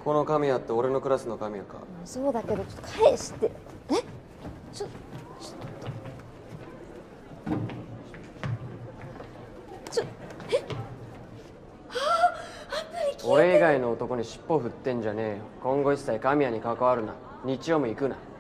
この神谷って俺のクラスの神谷か？ そうだけど、ちょっと返して。え、ちょっと俺以外の男に尻尾振ってんじゃねえよ。今後一切神谷に関わるな。日曜も行くな。